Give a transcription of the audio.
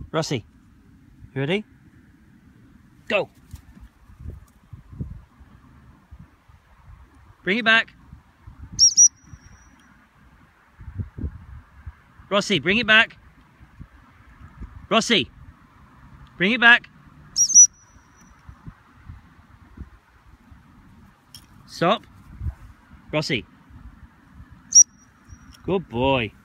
Rossi, you ready? Go! Bring it back. Rossi, bring it back. Rossi, bring it back. Stop. Rossi. Good boy.